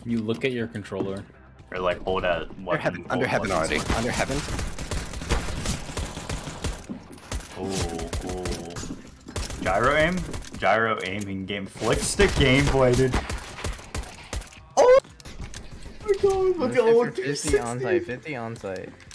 You look at your controller. Or like hold at what? Under heaven already. Under heaven. Ooh. Gyro aim? Gyro aim in game. Flick stick Game Boy, dude. Oh my god, look at all 50 on site, 50 on site.